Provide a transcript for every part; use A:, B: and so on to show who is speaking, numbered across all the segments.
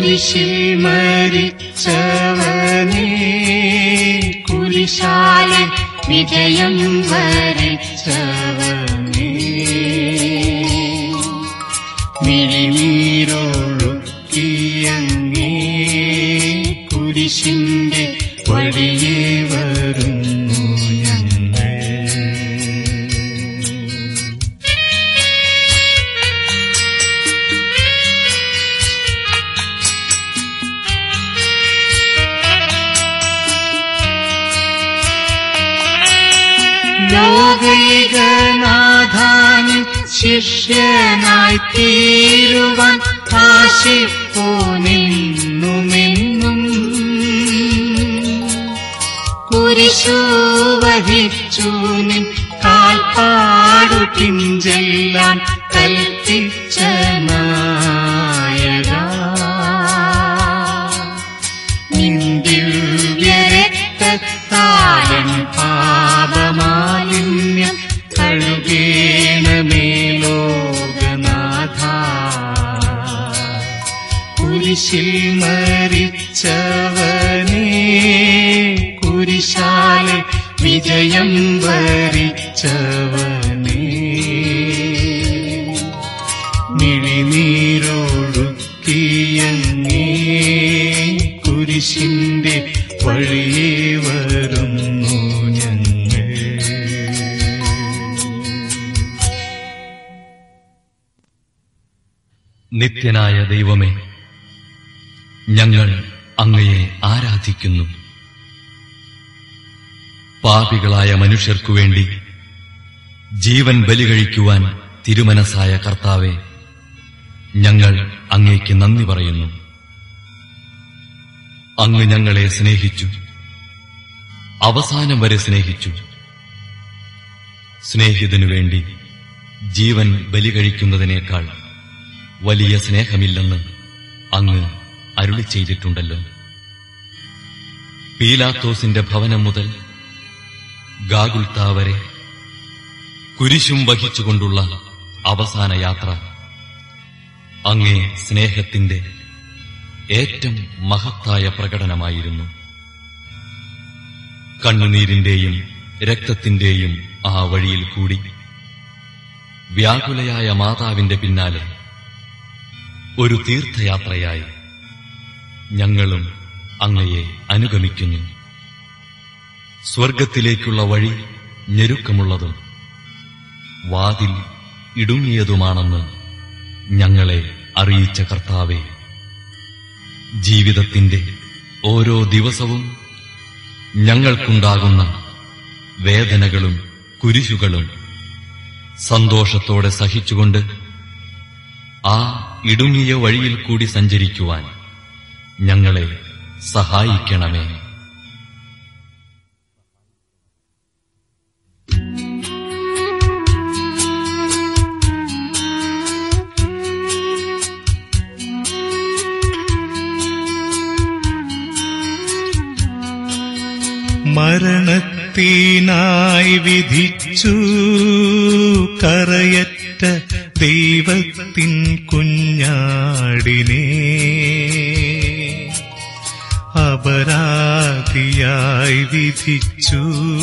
A: കുരിശിൽ മരിച്ചവനേ, കുരിശാലെ വിജയം വരിച്ചവനേ, മിഴിനീരൊഴുക്കിയങ്ങേ കുരിശിന്റെ വഴിയേ വരുന്നു ഞങ്ങൾ. ലോകൈകനാഥാനിൻ ശിഷ്യനായി തീരുവാൻ ആശിപ്പോനെന്നുമെന്നും, കുരിശു വഹിച്ചു നിൻ കാൽപ്പാടു പിഞ്ചെല്ലാൻ കൽപ്പിച്ച നായക, നിന്ദിവ്യരക്തത്താലൻ പാപമാലിന്യം കഴുകേണമേ ലോകനാഥ. കുരിശിൽ മരിച്ചവനേ, കുരിശാലെ വിജയം വരിച്ചവനേ, മിഴിനീരൊഴുക്കിയങ്ങേ കുരിശിന്റെ വഴിയേ വരുന്നു ഞങ്ങൾ.
B: നിത്യനായ ദൈവമേ, ഞങ്ങൾ അങ്ങയെ ആരാധിക്കുന്നു. പാപികളായ മനുഷ്യർക്കു വേണ്ടി ജീവൻ ബലികഴിക്കുവാൻ തിരുമനസ്സായ കർത്താവേ, ഞങ്ങൾ അങ്ങേക്ക് നന്ദി പറയുന്നു. അങ്ങ് ഞങ്ങളെ സ്നേഹിച്ചു, അവസാനം വരെ സ്നേഹിച്ചു. സ്നേഹിതനു വേണ്ടി ജീവൻ ബലികഴിക്കുന്നതിനേക്കാൾ വലിയ സ്നേഹമില്ലെന്ന് അങ്ങ് അരുളി ചെയ്തിട്ടുണ്ടല്ലോ. പീലാത്തോസിന്റെ ഭവനം മുതൽ ഗാഗുൽത്താ വരെ കുരിശും വഹിച്ചുകൊണ്ടുള്ള അവസാന യാത്ര അങ്ങേ സ്നേഹത്തിന്റെ ഏറ്റവും മഹത്തായ പ്രകടനമായിരുന്നു. കണ്ണുനീരിന്റെയും രക്തത്തിന്റെയും ആ വഴിയിൽ കൂടി വ്യാകുലയായ മാതാവിന്റെ പിന്നാലെ ഒരു തീർത്ഥയാത്രയായി ഞങ്ങളും അങ്ങയെ അനുഗമിക്കുന്നു. സ്വർഗത്തിലേക്കുള്ള വഴി ഞെരുക്കമുള്ളതും വാതിൽ ഇടുങ്ങിയതുമാണെന്ന് ഞങ്ങളെ അറിയിച്ച കർത്താവേ, ജീവിതത്തിന്റെ ഓരോ ദിവസവും ഞങ്ങൾക്കുണ്ടാകുന്ന വേദനകളും കുരിശുകളും സന്തോഷത്തോടെ സഹിച്ചുകൊണ്ട് ആ ഇടുങ്ങിയ വഴിയിൽ കൂടി സഞ്ചരിക്കുവാൻ ഞങ്ങളെ സഹായിക്കണമേ.
A: മരണത്തിനായി വിധിച്ചു കറയറ്റ ദൈവത്തിൻ കുഞ്ഞാടിനെ, അപരാധിയായി വിധിച്ചു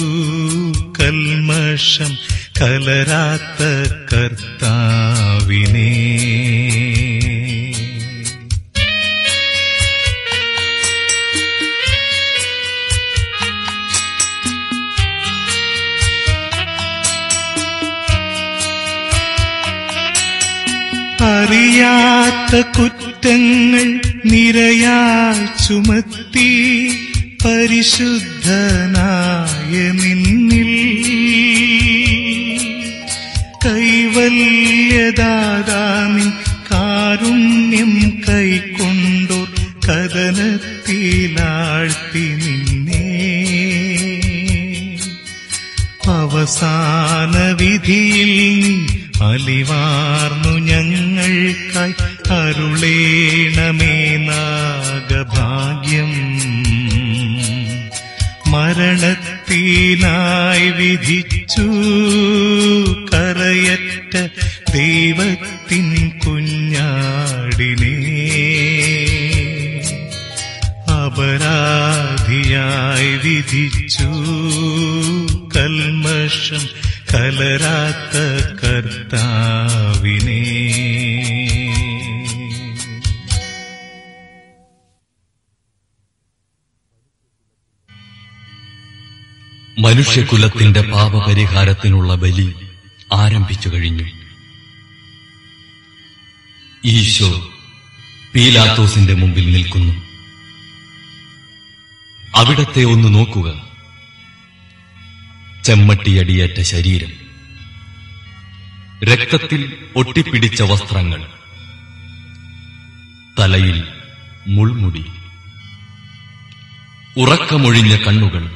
A: കൽമഷം കലരാത്ത കർത്താവിനെ. അറിയാത്ത കുറ്റങ്ങൾ നിരയായി ചുമത്തി പരിശുദ്ധനായ നിന്നിൽ കൈവല്യദാതാനിൻ കാരുണ്യം കൈക്കൊണ്ടോർ കഥനത്തിലാഴ്ത്തി നിന്നെ. അവസാന വിധിയിൽ നീ അലിവാർന്നു ഞങ്ങൾക്കായി അരുളേണമേ നാഗഭാഗ്യം. മരണത്തിനായി വിധിച്ചു കറയറ്റ ദൈവത്തിൻ കുഞ്ഞാടിനെ, അപരാധിയായി വിധിച്ചു കൽമഷം കലരാത്ത കർത്താവിനെ.
B: മനുഷ്യകുലത്തിന്റെ പാപപരിഹാരത്തിനുള്ള ബലി ആരംഭിച്ചു കഴിഞ്ഞു. ഈശോ പീലാത്തോസിന്റെ മുമ്പിൽ നിൽക്കുന്നു. അവിടത്തെ ഒന്ന് നോക്കുക. ചെമ്മട്ടിയടിയേറ്റ ശരീരം, രക്തത്തിൽ ഒട്ടിപ്പിടിച്ച വസ്ത്രങ്ങൾ, തലയിൽ മുൾമുടി, ഉറക്കമൊഴിഞ്ഞ കണ്ണുകൾ,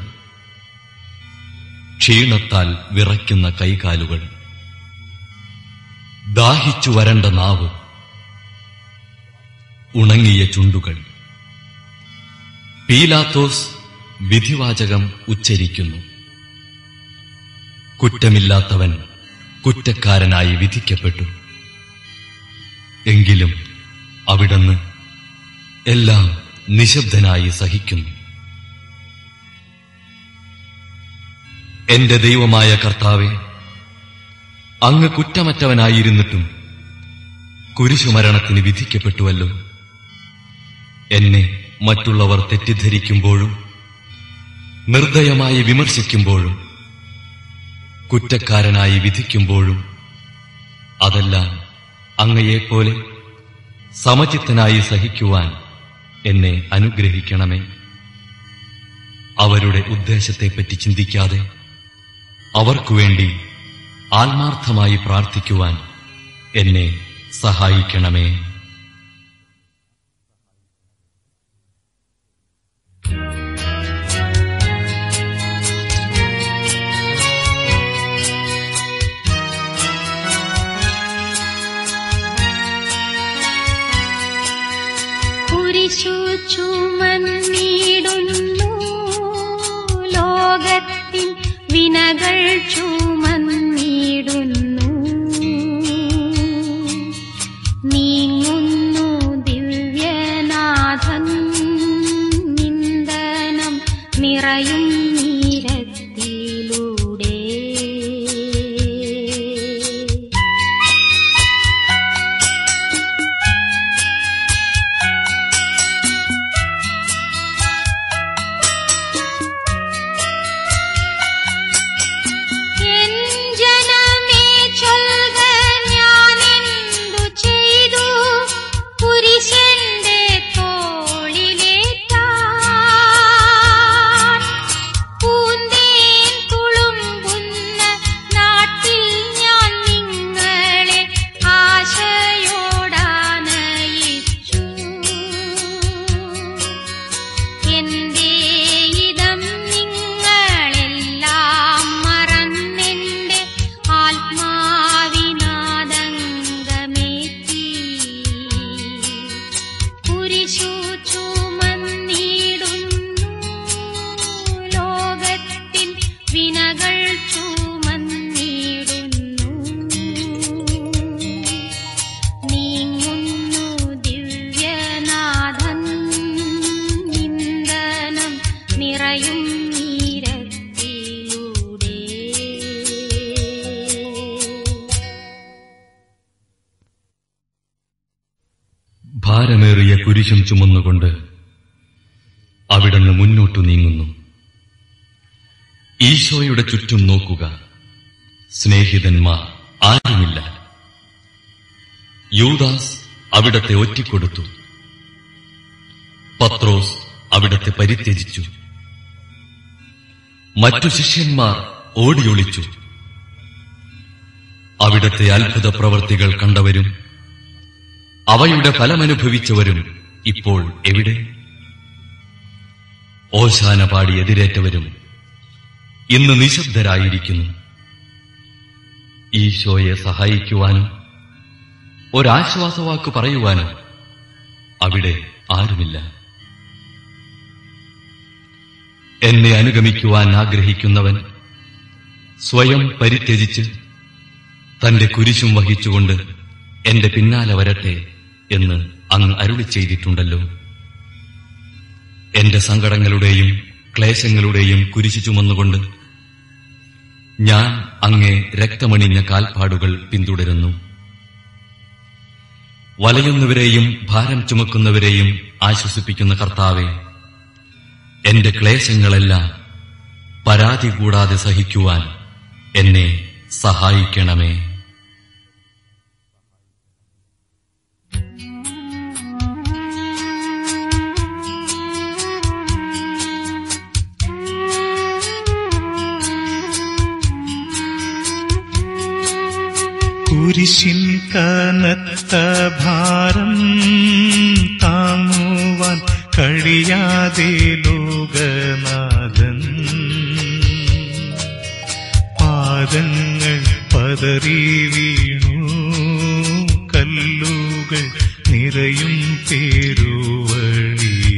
B: ക്ഷീണത്താൽ വിറയ്ക്കുന്ന കൈകാലുകൾ, ദാഹിച്ചു വരണ്ട നാവ്, ഉണങ്ങിയ ചുണ്ടുകൾ. പീലാത്തോസ് വിധിവാചകം ഉച്ചരിക്കുന്നു. കുറ്റമില്ലാത്തവൻ കുറ്റക്കാരനായി വിധിക്കപ്പെട്ടു. എങ്കിലും അവിടുന്ന് എല്ലാം നിശബ്ദനായി സഹിക്കുന്നു. എന്റെ ദൈവമായ കർത്താവേ, അങ്ങ് കുറ്റമറ്റവനായിരുന്നിട്ടും കുരിശുമരണത്തിന് വിധിക്കപ്പെട്ടുവല്ലോ. എന്നെ മറ്റുള്ളവർ തെറ്റിദ്ധരിക്കുമ്പോഴും നിർദ്ദയമായി വിമർശിക്കുമ്പോഴും കുറ്റക്കാരനായി വിധിക്കുമ്പോഴും അതെല്ലാം അങ്ങയെപ്പോലെ സമചിത്തനായി സഹിക്കുവാൻ എന്നെ അനുഗ്രഹിക്കണമേ. അവരുടെ ഉദ്ദേശത്തെപ്പറ്റി ചിന്തിക്കാതെ അവർക്കുവേണ്ടി ആത്മാർത്ഥമായി പ്രാർത്ഥിക്കുവാൻ എന്നെ സഹായിക്കണമേ.
C: കുരിശു ചുമന്നിടുന്നു ലോകത്തിൻ വിനകൾ ചുമന്നിടുന്നു. നീങ്ങുന്നു ദിവ്യനാഥൻ നിന്ദനം നിറയും നീരത്തിലൂടെ.
B: ഭാരമേറിയ കുരിശും ചുമന്നുകൊണ്ട് അവിടുന്ന് മുന്നോട്ടു നീങ്ങുന്നു. ഈശോയുടെ ചുറ്റും നോക്കുക. സ്നേഹിതന്മാർ ആരുമില്ല. യൂദാസ് അവിടത്തെ ഒറ്റിക്കൊടുത്തു. പത്രോസ് അവിടത്തെ പരിത്യജിച്ചു. മറ്റു ശിഷ്യന്മാർ ഓടിയൊളിച്ചു. അവിടത്തെ അത്ഭുത പ്രവൃത്തികൾ കണ്ടവരും അവയുടെ ഫലമനുഭവിച്ചവരും ഇപ്പോൾ എവിടെ? ഓശാന പാടി എതിരേറ്റവരും ഇന്ന് നിശബ്ദരായിരിക്കുന്നു. ഈശോയെ സഹായിക്കുവാനും ഒരാശ്വാസവാക്ക് പറയുവാനും അവിടെ ആരുമില്ല. എന്നെ അനുഗമിക്കുവാൻ ആഗ്രഹിക്കുന്നവൻ സ്വയം പരിത്യജിച്ച് തന്റെ കുരിശും വഹിച്ചുകൊണ്ട് എന്റെ പിന്നാലെ വരട്ടെ എന്ന് അങ്ങ് അരുളി ചെയ്തിട്ടുണ്ടല്ലോ. എന്റെ സങ്കടങ്ങളുടെയും ക്ലേശങ്ങളുടെയും കുരിശു ചുമന്നുകൊണ്ട് ഞാൻ അങ്ങേ രക്തമണിഞ്ഞ കാൽപ്പാടുകൾ പിന്തുടരുന്നു. വലയുന്നവരെയും ഭാരം ചുമക്കുന്നവരെയും ആശ്വസിപ്പിക്കുന്ന കർത്താവേ, എന്റെ ക്ലേശങ്ങളെല്ലാം പരാതി കൂടാതെ സഹിക്കുവാൻ എന്നെ സഹായിക്കണമേ.
A: കുരിശിൻ കനത്ത ഭാരം താങ്ങുവാൻ കഴിയാതെ ലോകനാഥൻ പാദങ്ങൾ പതറി വീണു, കല്ലുകൾ നിറയും പേരുവഴിയിൽ.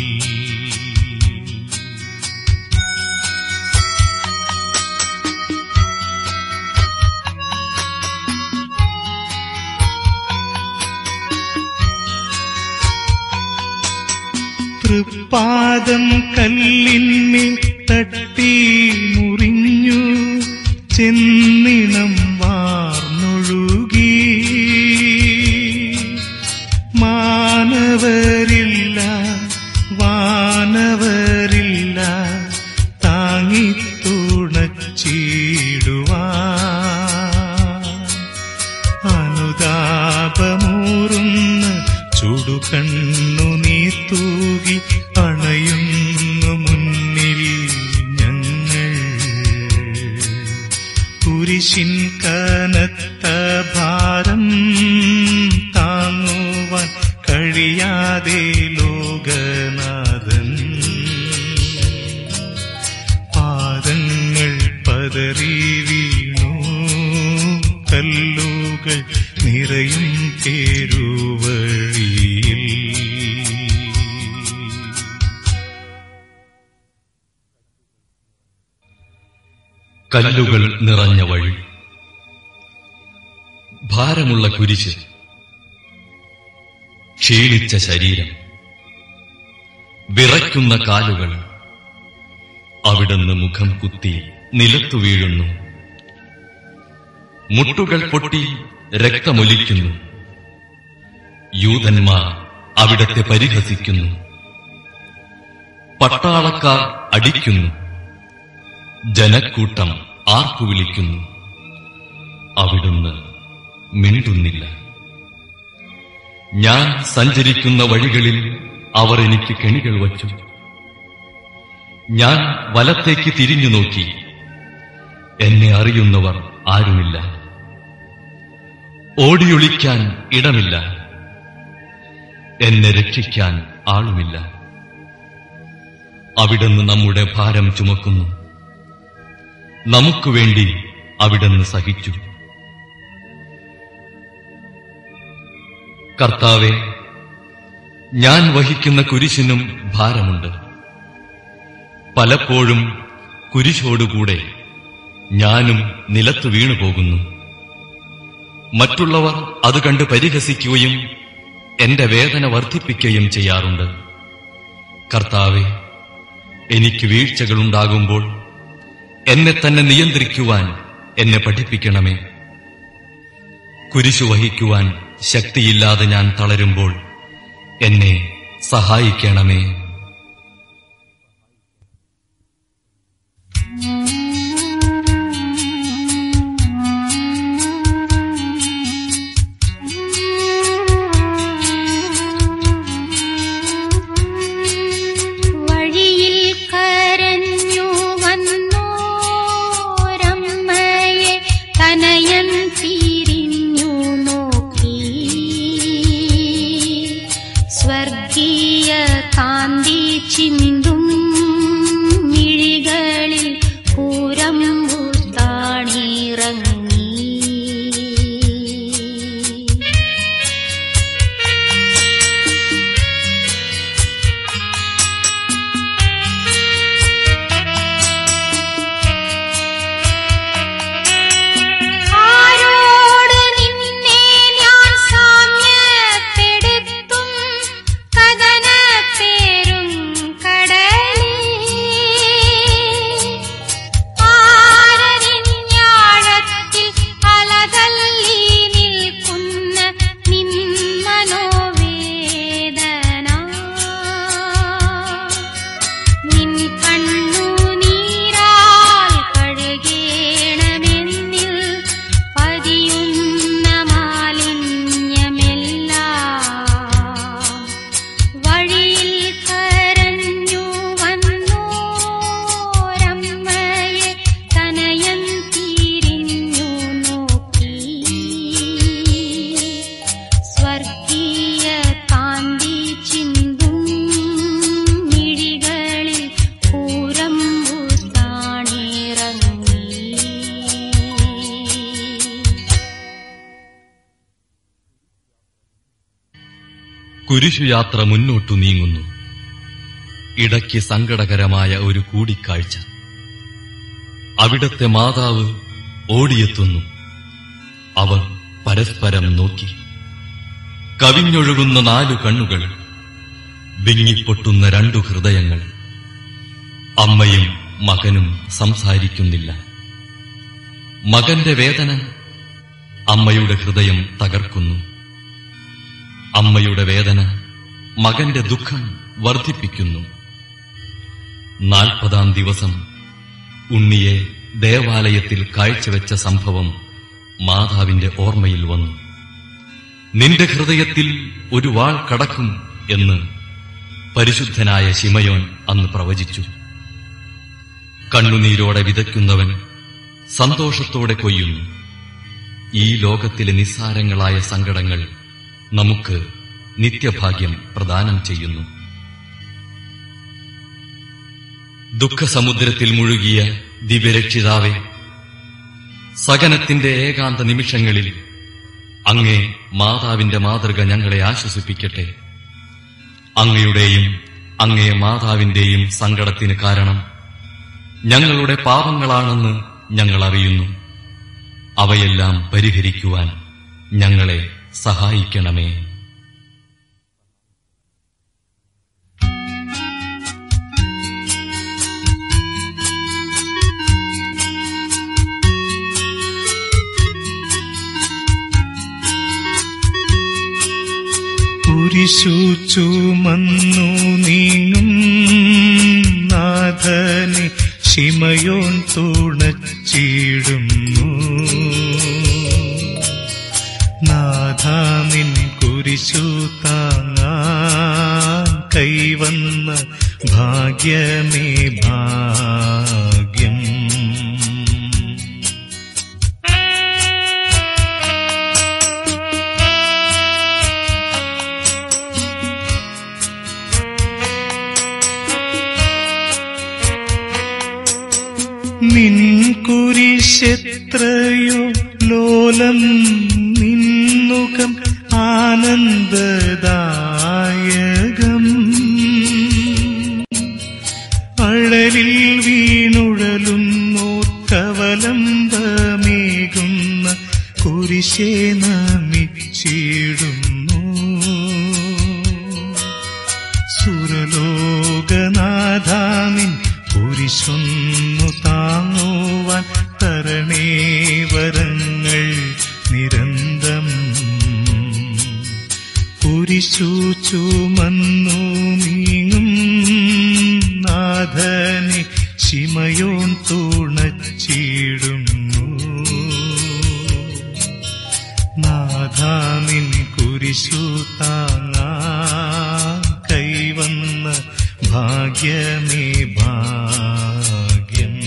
A: തൃപ്പാദം കല്ലിന്മേൽ തട്ടി മുറിഞ്ഞു, ചെന്നിണം വാർന്നൊഴുകി. മാനവരില്ല വാനവരില്ല താങ്ങിത്തുണച്ചിടുവാൻ. അനുതാപമൂറുന്ന ചുടുകണ്ണു നീ തൂകി അണയുന്നു മുന്നിൽ ഞങ്ങൾ. കുരിശിൻ കനത്ത ഭാരം താങ്ങുവാൻ കഴിയാതെ ലോകനാഥൻ പാദങ്ങൾ പതറി വീണു, കല്ലുകൾ നിറയും പേരുവഴിയിൽ.
B: കല്ലുകൾ നിറഞ്ഞ വഴി, ഭാരമുള്ള കുരിശ്, ക്ഷീണിച്ച ശരീരം, വിറയ്ക്കുന്ന കാലുകൾ. അവിടുന്ന് മുഖം കുത്തി നിലത്തു വീഴുന്നു. മുട്ടുകൾ പൊട്ടി രക്തമൊലിക്കുന്നു. യൂതന്മാർ അവിടത്തെ പരിഹസിക്കുന്നു. പട്ടാളക്കാർ അടിക്കുന്നു. ജനക്കൂട്ടം ആർപ്പുവിളിക്കുന്നു. അവിടുന്ന് മിണ്ടുന്നില്ല. ഞാൻ സഞ്ചരിക്കുന്ന വഴികളിൽ അവർ എനിക്ക് കെണികൾ വച്ചു. ഞാൻ വലത്തേക്ക് തിരിഞ്ഞു നോക്കി. എന്നെ അറിയുന്നവർ ആരുമില്ല. ഓടിയൊളിക്കാൻ ഇടമില്ല. എന്നെ രക്ഷിക്കാൻ ആളുമില്ല. അവിടുന്ന് നമ്മുടെ ഭാരം ചുമക്കുന്നു. നമുക്കുവേണ്ടി അവിടുന്ന് സഹിച്ചു. കർത്താവേ, ഞാൻ വഹിക്കുന്ന കുരിശിനും ഭാരമുണ്ട്. പലപ്പോഴും കുരിശോടുകൂടെ ഞാനും നിലത്തു വീണുപോകുന്നു. മറ്റുള്ളവർ അത് കണ്ട് പരിഹസിക്കുകയും എന്റെ വേദന വർദ്ധിപ്പിക്കുകയും ചെയ്യാറുണ്ട്. കർത്താവേ, എനിക്ക് വീഴ്ചകളുണ്ടാകുമ്പോൾ എന്നെ തന്നെ നിയന്ത്രിക്കുവാൻ എന്നെ പഠിപ്പിക്കണമേ. കുരിശു വഹിക്കുവാൻ ശക്തിയില്ലാതെ ഞാൻ തളരുമ്പോൾ എന്നെ സഹായിക്കണമേ.
C: സ്വർഗീയ കാന്ത
B: കുരിശുയാത്ര മുന്നോട്ടു നീങ്ങുന്നു. ഇടയ്ക്ക് സങ്കടകരമായ ഒരു കൂടിക്കാഴ്ച. അവിടത്തെ മാതാവ് ഓടിയെത്തുന്നു. അവർ പരസ്പരം നോക്കി. കവിഞ്ഞൊഴുകുന്ന 4 കണ്ണുകൾ, വിങ്ങിപ്പൊട്ടുന്ന 2 ഹൃദയങ്ങൾ. അമ്മയും മകനും സംസാരിക്കുന്നില്ല. മകന്റെ വേദന അമ്മയുടെ ഹൃദയം തകർക്കുന്നു. അമ്മയുടെ വേദന മകന്റെ ദുഃഖം വർദ്ധിപ്പിക്കുന്നു. 40-ാം ദിവസം ഉണ്ണിയെ ദേവാലയത്തിൽ കാഴ്ചവെച്ച സംഭവം മാതാവിന്റെ ഓർമ്മയിൽ വന്നു. നിന്റെ ഹൃദയത്തിൽ ഒരു വാൾ കടക്കും എന്ന് പരിശുദ്ധനായ ശിമയോൻ അന്ന് പ്രവചിച്ചു. കണ്ണുനീരോടെ വിതയ്ക്കുന്നവൻ സന്തോഷത്തോടെ കൊയ്യുന്നു. ഈ ലോകത്തിലെ നിസ്സാരങ്ങളായ സങ്കടങ്ങൾ നമുക്ക് നിത്യഭാഗ്യം പ്രദാനം ചെയ്യുന്നു. ദുഃഖസമുദ്രത്തിൽ മുഴുകിയ ദിവ്യരക്ഷിതാവേ, സഹനത്തിന്റെ ഏകാന്ത നിമിഷങ്ങളിൽ അങ്ങേ മാതാവിന്റെ മാതൃക ഞങ്ങളെ ആശ്വസിപ്പിക്കട്ടെ. അങ്ങയുടെയും അങ്ങേ മാതാവിന്റെയും സങ്കടത്തിന് കാരണം ഞങ്ങളുടെ പാപങ്ങളാണെന്ന് ഞങ്ങൾ അറിയുന്നു. അവയെല്ലാം പരിഹരിക്കുവാൻ ഞങ്ങളെ സഹായിക്കണമേ.
A: കുരിശു ചുമന്നു നീങ്ങും നാഥനെ ശിമയോൻ തുണച്ചിടുന്നു. നാഥാ നിൻ കുരിശു താങ്ങാൻ കൈവന്ന ഭാഗ്യമേ ഭാഗ്യം. നിൻ കുരിശെത്രയോ ലോലം, നിന്നുകം ആനന്ദദായകം. അഴലിൽ വീണുഴലുന്നോർക്കവലംബമേകുന്ന കുരിശേ നമിച്ചിടുന്നു. സുരലോകനാഥാനിൻ കുരിശൊന്നു താങ്ങുവാൻ തരണേ വരങ്ങൾ നിരന്തം. കുരിശു ചുമന്നു നീങ്ങും നാഥനെ ശിമയോൻ തുണച്ചിടുന്നു. നാഥാ നിൻ കുരിശു താങ്ങാൻ കൈവന്ന ഭാഗ്യമേ ഭാഗ്യം.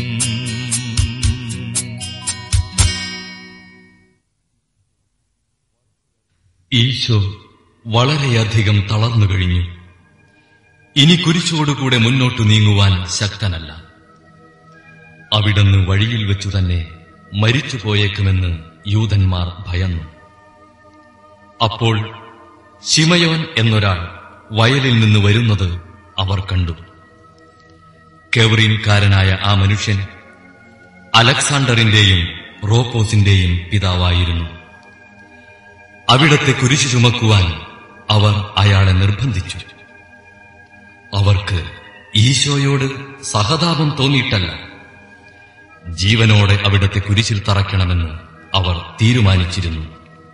B: ഈശോ വളരെയധികം തളർന്നു കഴിഞ്ഞു. ഇനി കുരിശോടുകൂടെ മുന്നോട്ടു നീങ്ങുവാൻ ശക്തനല്ല. അവിടുന്ന് വഴിയിൽ വെച്ചു തന്നെ മരിച്ചുപോയേക്കുമെന്ന് യൂദന്മാർ ഭയന്നു. അപ്പോൾ ശിമയോൻ എന്നൊരാൾ വയലിൽ നിന്ന് വരുന്നത് അവർ കണ്ടു. കെവറീൻകാരനായ ആ മനുഷ്യൻ അലക്സാണ്ടറിന്റെയും റോപ്പോസിന്റെയും പിതാവായിരുന്നു. അവിടത്തെ കുരിശു ചുമക്കുവാൻ അവർ അയാളെ നിർബന്ധിച്ചു. അവർക്ക് ഈശോയോട് സഹതാപം തോന്നിയിട്ടല്ല, ജീവനോടെ അവിടത്തെ കുരിശിൽ തറയ്ക്കണമെന്ന് അവർ തീരുമാനിച്ചിരുന്നു.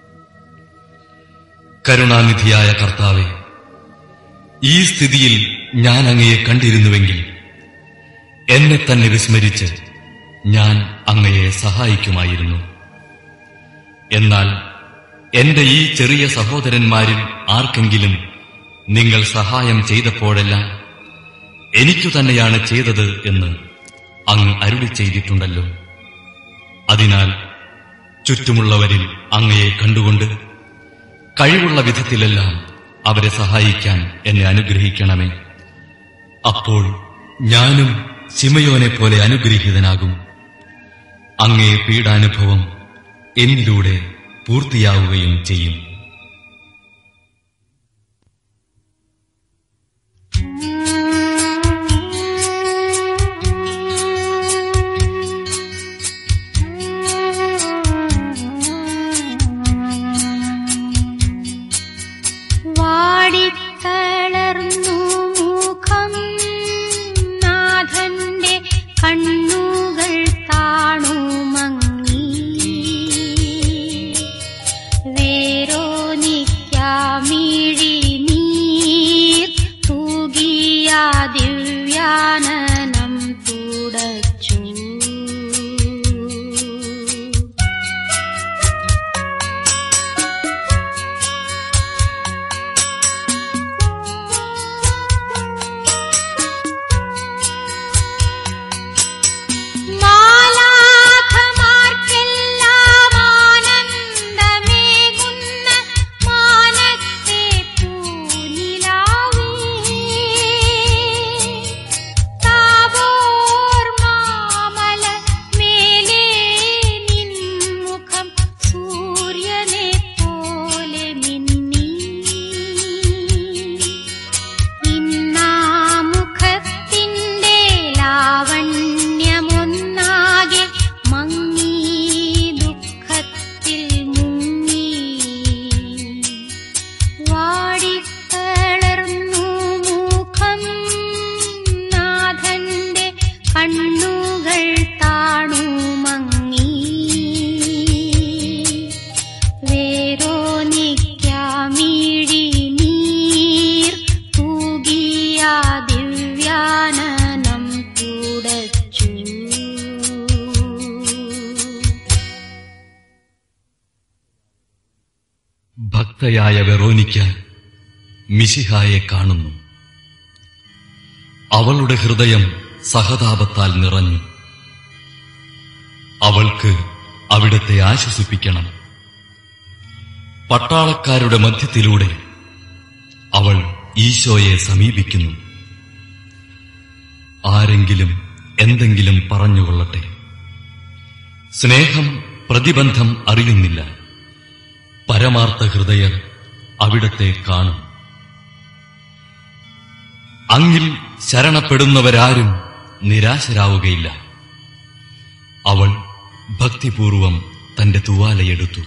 B: കരുണാനിധിയായ കർത്താവേ, ഈ സ്ഥിതിയിൽ ഞാൻ അങ്ങയെ കണ്ടിരുന്നുവെങ്കിൽ എന്നെ തന്നെ വിസ്മരിച്ച് ഞാൻ അങ്ങയെ സഹായിക്കുമായിരുന്നു. എന്നാൽ എന്റെ ഈ ചെറിയ സഹോദരന്മാരിൽ ആർക്കെങ്കിലും നിങ്ങൾ സഹായം ചെയ്തപ്പോഴെല്ലാം എനിക്കു തന്നെയാണ് ചെയ്തത് എന്ന് അങ്ങ് അരുളി ചെയ്തിട്ടുണ്ടല്ലോ. അതിനാൽ ചുറ്റുമുള്ളവരിൽ അങ്ങയെ കണ്ടുകൊണ്ട് കഴിവുള്ള വിധത്തിലെല്ലാം അവരെ സഹായിക്കാൻ എന്നെ അനുഗ്രഹിക്കണമേ. അപ്പോൾ ഞാനും ശിമയോനെ പോലെ അനുഗ്രഹീതനാകും. അങ്ങേ പീഡാനുഭവം എന്നിലൂടെ പൂർത്തിയാവുകയും ചെയ്യും.
C: ദിവ്യാനനം തുടച്ചു.
B: ഭക്തയായ വെറോനിക്ക മിശിഹായെ കാണുന്നു. അവളുടെ ഹൃദയം സഹതാപത്താൽ നിറഞ്ഞു. അവൾക്ക് അവിടത്തെ ആശ്വസിപ്പിക്കണം. പട്ടാളക്കാരുടെ മധ്യത്തിലൂടെ അവൾ ഈശോയെ സമീപിക്കുന്നു. ആരെങ്കിലും എന്തെങ്കിലും പറഞ്ഞുകൊള്ളട്ടെ, സ്നേഹം പ്രതിബന്ധം അറിയുന്നില്ല. പരമാർത്ഥ ഹൃദയർ അവിടത്തെ കാണും. അങ്ങിൽ ശരണപ്പെടുന്നവരാരും നിരാശരാവുകയില്ല. അവൾ ഭക്തിപൂർവം തന്റെ തുവാലയെടുത്തു.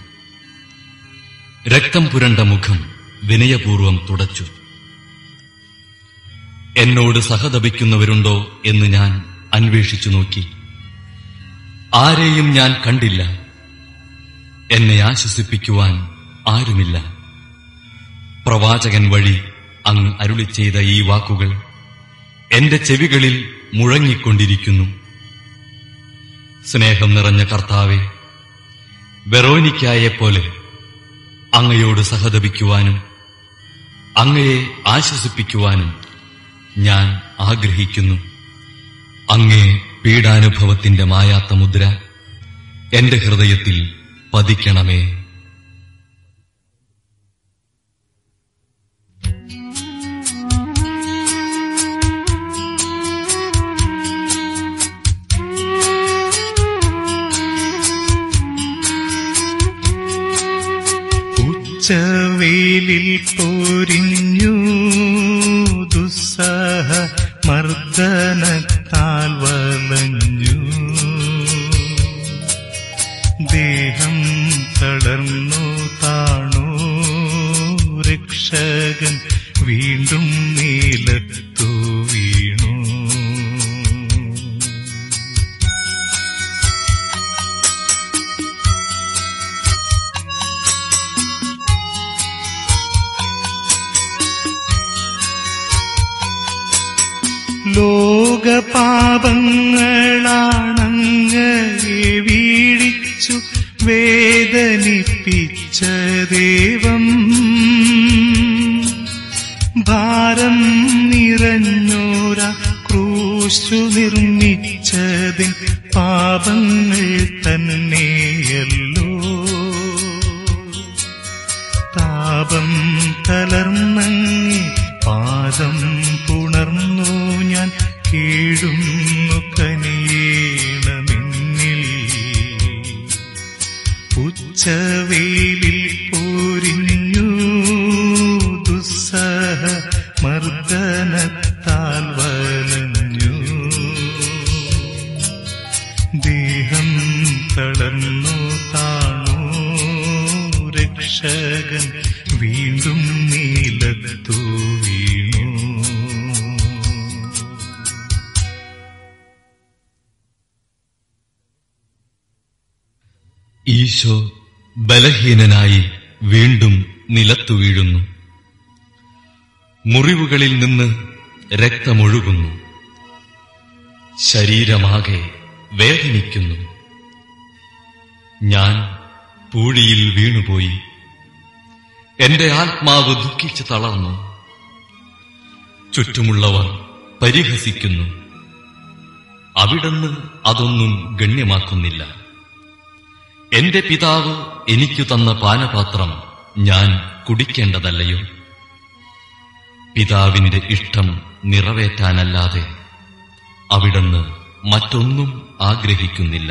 B: രക്തം പുരണ്ട മുഖം വിനയപൂർവം തുടച്ചു. എന്നോട് സഹതപിക്കുന്നവരുണ്ടോ എന്ന് ഞാൻ അന്വേഷിച്ചു നോക്കി. ആരെയും ഞാൻ കണ്ടില്ല. എന്നെ ആശ്വസിപ്പിക്കുവാൻ ആരുമില്ല. പ്രവാചകൻ വഴി അങ്ങ് അരുളി ചെയ്ത ഈ വാക്കുകൾ എന്റെ ചെവികളിൽ മുഴങ്ങിക്കൊണ്ടിരിക്കുന്നു. സ്നേഹം നിറഞ്ഞ കർത്താവേ, വെറോനിക്കായെപ്പോലെ അങ്ങയോട് സഹതപിക്കുവാനും അങ്ങയെ ആശ്വസിപ്പിക്കുവാനും ഞാൻ ആഗ്രഹിക്കുന്നു. അങ്ങേ പീഡാനുഭവത്തിന്റെ മായാത്ത മുദ്ര എന്റെ ഹൃദയത്തിൽ പതിക്കണമേ.
A: ഉച്ചവേലിൽ പോരിഞ്ഞു ദുസ്സഹ മർദ്ദനത്താൽ വലഞ്ഞു. ദേഹം തളർന്നു താണു. രക്ഷകൻ വീണ്ടും നീലത്തു വീണു. ലോകപാപങ്ങളാണങ്ങയെ വീഴിച്ചു വേദനിപ്പിച്ച ദൈവം. ഭാരം നിറഞ്ഞോര ക്രൂശു നിർമ്മിച്ചതിൻ പാപങ്ങൾ തന്നെയല്ലോ. താപം കലർന്നങ്ങി പാദം പുണർന്നു ഞാൻ കേഴുന്നു കനിയേണമെന്നിൽ. ഉച്ചവേലിൽ പോരിഞ്ഞു ദുസ്സഹ മർദ്ദനത്താൽ വലഞ്ഞു. ദേഹം തളർന്നു താണു. രക്ഷകൻ വീണ്ടും നീലത്തു വീണു.
B: ഈശോ ബലഹീനനായി വീണ്ടും നിലത്തു വീഴുന്നു. മുറിവുകളിൽ നിന്ന് രക്തമൊഴുകുന്നു. ശരീരമാകെ വേദനിക്കുന്നു. ഞാൻ പൂഴിയിൽ വീണുപോയി. എന്റെ ആത്മാവ് ദുഃഖിച്ച് തളർന്നു. ചുറ്റുമുള്ളവർ പരിഹസിക്കുന്നു. അവിടുന്ന് അതൊന്നും ഗണ്യമാക്കുന്നില്ല. എന്റെ പിതാവ് എനിക്കു തന്ന പാനപാത്രം ഞാൻ കുടിക്കേണ്ടതല്ലയോ? പിതാവിന്റെ ഇഷ്ടം നിറവേറ്റാനല്ലാതെ അവിടുന്ന് മറ്റൊന്നും ആഗ്രഹിക്കുന്നില്ല.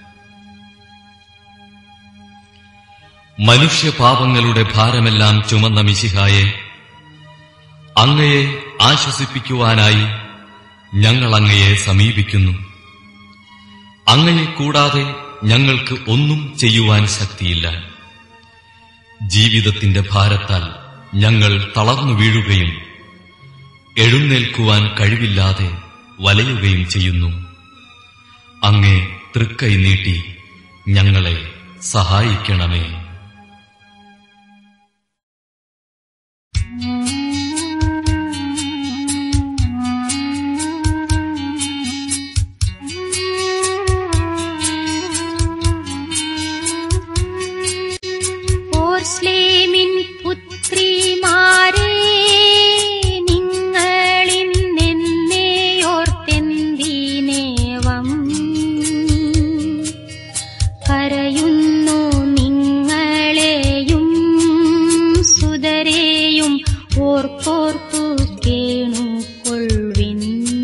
B: മനുഷ്യപാപങ്ങളുടെ ഭാരമെല്ലാം ചുമന്ന മിശിഹായെ, അങ്ങയെ ആശ്വസിപ്പിക്കുവാനായി ഞങ്ങൾ അങ്ങയെ സമീപിക്കുന്നു. അങ്ങയെ കൂടാതെ ഞങ്ങൾക്ക് ഒന്നും ചെയ്യുവാൻ ശക്തിയില്ല. ജീവിതത്തിന്റെ ഭാരത്താൽ ഞങ്ങൾ തളർന്നു വീഴുകയും എഴുന്നേൽക്കുവാൻ കഴിവില്ലാതെ വലയുകയും ചെയ്യുന്നു. അങ്ങേ തൃക്കൈ നീട്ടി ഞങ്ങളെ സഹായിക്കണമേ.
C: ഓർസ്ലേമിൻ പുത്രിമാരേ, നിങ്ങളിന്നെന്നെ ഓർത്തെന്തിനേവം കരയുന്നു? നിങ്ങളെയും സുതരെയും ഓർത്തോർത്തു കേണുകൊള്ളുവിൻ.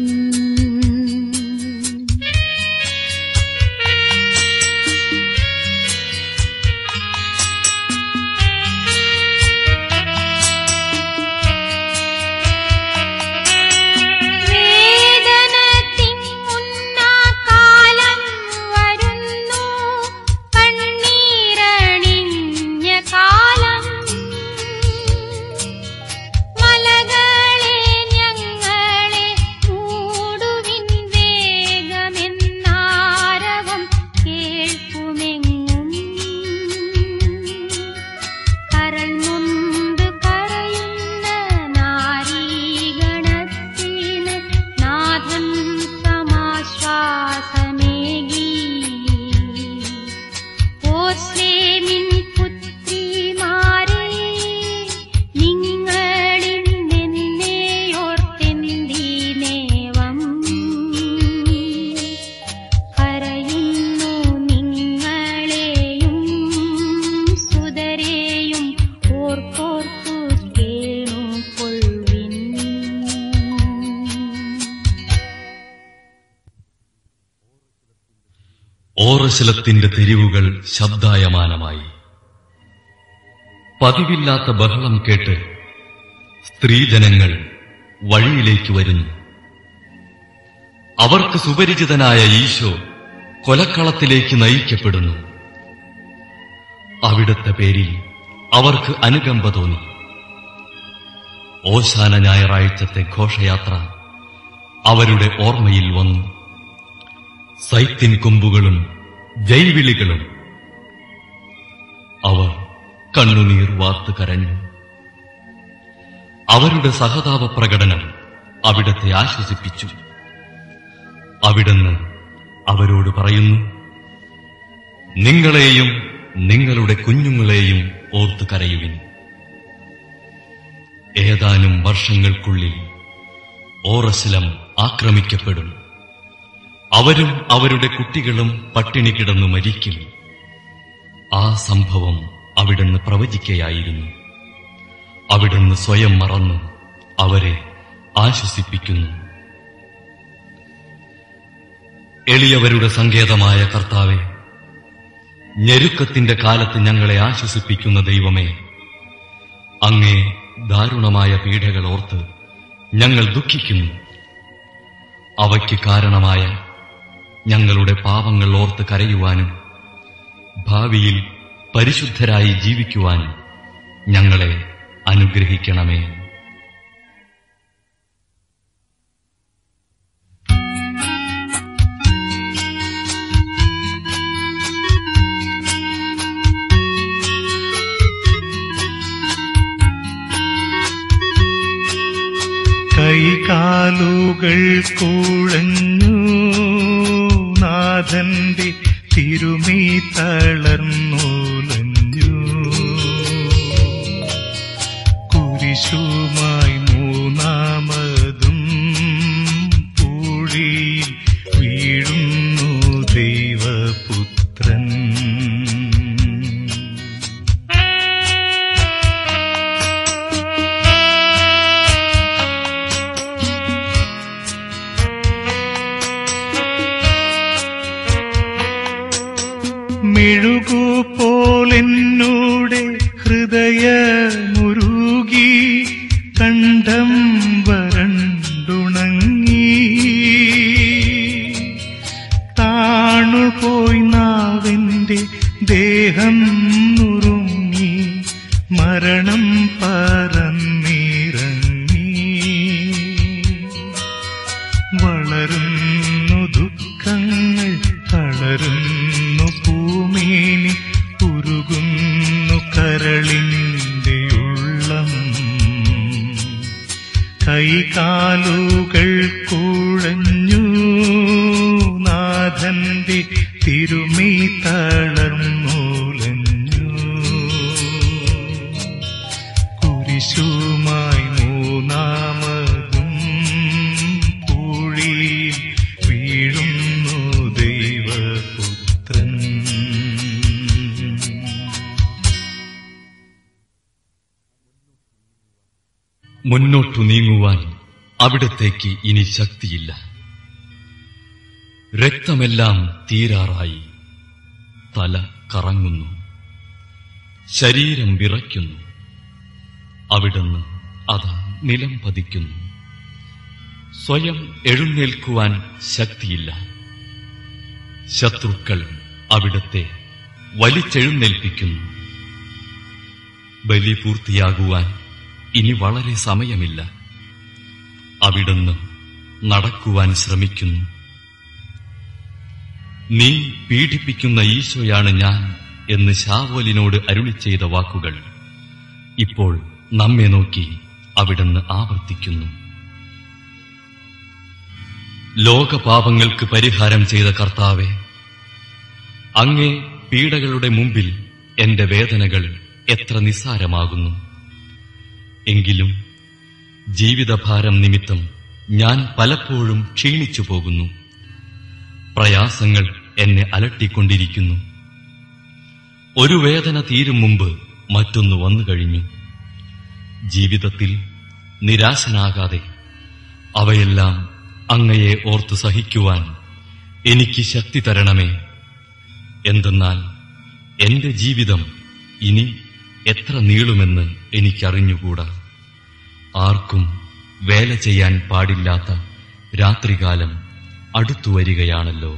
B: ഓറശലത്തിന്റെ തെരുവുകൾ ശബ്ദായമാനമായി. പതിവില്ലാത്ത ബഹളം കേട്ട് സ്ത്രീജനങ്ങൾ വഴിയിലേക്ക് വരുന്നു. അവർക്ക് സുപരിചിതനായ ഈശോ കൊലക്കളത്തിലേക്ക് നയിക്കപ്പെടുന്നു. അവിടുത്തെ പേരിൽ അവർക്ക് അനുകമ്പ തോന്നി. ഓശാന ഞായറാഴ്ചത്തെ ഘോഷയാത്ര അവരുടെ ഓർമ്മയിൽ വന്നു. സൈത്തിൻ കൊമ്പുകളും ജൈവിളികളും. അവർ കണ്ണുനീർ വാർത്ത് കരഞ്ഞു. അവരുടെ സഹതാപ പ്രകടനം അവിടത്തെ ആശ്വസിപ്പിച്ചു. അവിടുന്ന് അവരോട് പറയുന്നു, നിങ്ങളെയും നിങ്ങളുടെ കുഞ്ഞുങ്ങളെയും ഓർത്ത് കരയുവിൻ. ഏതാനും വർഷങ്ങൾക്കുള്ളിൽ ഓറശലം ആക്രമിക്കപ്പെടും. അവരും അവരുടെ കുട്ടികളും പട്ടിണി കിടന്നു മരിക്കും. ആ സംഭവം അവിടുന്ന് പ്രവചിക്കയായിരുന്നു. അവിടുന്ന് സ്വയം മറന്ന് അവരെ ആശ്വസിപ്പിക്കുന്നു. എളിയവരുടെ സങ്കേതമായ കർത്താവേ, ഞെരുക്കത്തിന്റെ കാലത്ത് ഞങ്ങളെ ആശ്വസിപ്പിക്കുന്ന ദൈവമേ, അങ്ങേ ദാരുണമായ പീഡകൾ ഓർത്ത് ഞങ്ങൾ ദുഃഖിക്കുന്നു. അവയ്ക്ക് കാരണമായ ഞങ്ങളുടെ പാപങ്ങൾ ഓർത്ത് കരയുവാനും ഭാവിയിൽ പരിശുദ്ധരായി ജീവിക്കുവാനും ഞങ്ങളെ അനുഗ്രഹിക്കണമേ.
A: കൈകാലുകൾ കുഴഞ്ഞു നാഥന്റെ തിരുമീ തളർന്നുലഞ്ഞു. കുരിശുമായി മൂന്നാമതും പൂഴിയിൽ വീഴുന്നു ദൈവപുത്രൻ. മെഴുകുപോലെന്നോടെ ഹൃദയമുരുകി കണ്ഠം വരണ്ടുണങ്ങി. താണുപോയി നാവിന്റെ ദേഹം നുറുങ്ങി മരണം പറന്നിറങ്ങി. വളരുന്നു ദുഃഖങ്ങൾ തളരുന്നു ഭൂമിനി ഉരുകുന്നു കരളിന്റെ ഉള്ളം. കൈകാലുകൾ കുഴഞ്ഞു നാഥന്റെ തിരുമീ തളർന്നുലഞ്ഞു. കുരിശുമായി മൂന്നാമതും പൂഴിയിൽ വീഴുന്നു ദൈവപുത്രൻ.
B: മുന്നോട്ടു നീങ്ങുവാൻ അവിടത്തേക്ക് ഇനി ശക്തിയില്ല. രക്തമെല്ലാം തീരാറായി. തല കറങ്ങുന്നു, ശരീരം വിറയ്ക്കുന്നു. അവിടുന്ന് അതാ നിലം പതിക്കുന്നു. സ്വയം എഴുന്നേൽക്കുവാൻ ശക്തിയില്ല. ശത്രുക്കൾ അവിടത്തെ വലിച്ചെഴുന്നേൽപ്പിക്കുന്നു. ബലി പൂർത്തിയാകുവാൻ ഇനി വളരെ സമയമില്ല. അവിടുന്ന് നടക്കുവാൻ ശ്രമിക്കുന്നു. നീ പീഡിപ്പിക്കുന്ന ഈശോയാണ് ഞാൻ എന്ന് ശാവോലിനോട് അരുളിച്ചെയ്ത വാക്കുകൾ ഇപ്പോൾ നമ്മെ നോക്കി അവിടുന്ന് ആവർത്തിക്കുന്നു. ലോകപാപങ്ങൾക്ക് പരിഹാരം ചെയ്ത കർത്താവേ, അങ്ങേ പീഡകളുടെ മുമ്പിൽ എന്റെ വേദനകൾ എത്ര നിസ്സാരമാകുന്നു. എങ്കിലും ജീവിതഭാരം നിമിത്തം ഞാൻ പലപ്പോഴും ക്ഷീണിച്ചു പോകുന്നു. പ്രയാസങ്ങൾ എന്നെ അലട്ടിക്കൊണ്ടിരിക്കുന്നു. ഒരു വേദന തീരും മുമ്പ് മറ്റൊന്ന് വന്നു കഴിഞ്ഞു. ജീവിതത്തിൽ നിരാശനാകാതെ അവയെല്ലാം അങ്ങയെ ഓർത്തു സഹിക്കുവാൻ എനിക്ക് ശക്തി തരണമേ. എന്തെന്നാൽ എന്റെ ജീവിതം ഇനി എത്ര നീളുമെന്ന് എനിക്കറിഞ്ഞുകൂടാ. ആർക്കും വേല ചെയ്യാൻ പാടില്ലാത്ത രാത്രികാലം അടുത്തുവരികയാണല്ലോ.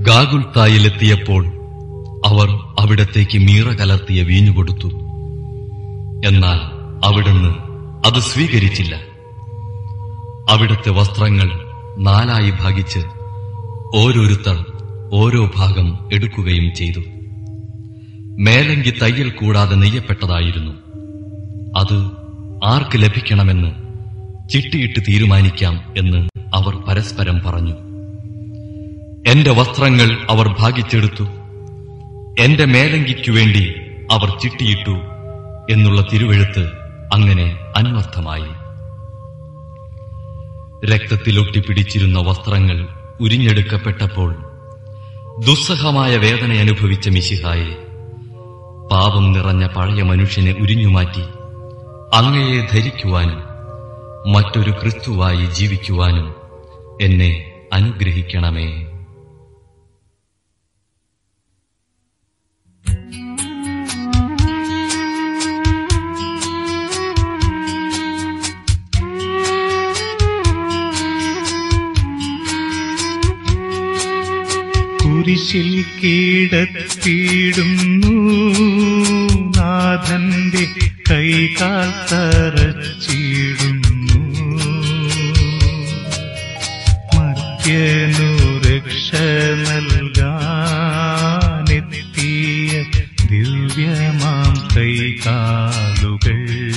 B: ഗാഗുൽത്തായിലെത്തിയപ്പോൾ അവർ അവിടത്തേക്ക് മീറ കലർത്തിയ വീഞ്ഞു കൊടുത്തു. എന്നാൽ അവിടുന്ന് അത് സ്വീകരിച്ചില്ല. അവിടുത്തെ വസ്ത്രങ്ങൾ 4 ഭാഗിച്ച് ഓരോരുത്തർ ഓരോ ഭാഗം എടുക്കുകയും ചെയ്തു. മേലങ്കി തയ്യൽ കൂടാതെ നെയ്യപ്പെട്ടതായിരുന്നു. അത് ആർക്ക് ലഭിക്കണമെന്ന് ചിട്ടിയിട്ട് തീരുമാനിക്കാം എന്ന് അവർ പരസ്പരം പറഞ്ഞു. എന്റെ വസ്ത്രങ്ങൾ അവർ ഭാഗിച്ചെടുത്തു, എന്റെ മേലങ്കിക്കുവേണ്ടി അവർ ചിട്ടിയിട്ടു എന്നുള്ള തിരുവെഴുത്ത് അങ്ങനെ അന്വർത്ഥമായി. രക്തത്തിലൊട്ടിപ്പിടിച്ചിരുന്ന വസ്ത്രങ്ങൾ ഉരിഞ്ഞെടുക്കപ്പെട്ടപ്പോൾ ദുസ്സഹമായ വേദന അനുഭവിച്ച മിശിഹായെ, പാപം നിറഞ്ഞ പഴയ മനുഷ്യനെ ഉരിഞ്ഞുമാറ്റി അങ്ങയെ ധരിക്കുവാനും മറ്റൊരു ക്രിസ്തുവായി ജീവിക്കുവാനും എന്നെ അനുഗ്രഹിക്കണമേ.
A: കുരിശിൽ കീഴടത്തിയിടുന്നു, നാഥന്റെ കൈകാൽ തറച്ചിടുന്നു. മർത്യനു രക്ഷ നൽകാനെത്തിയ ദിവ്യമാം കൈകാലുകൾ.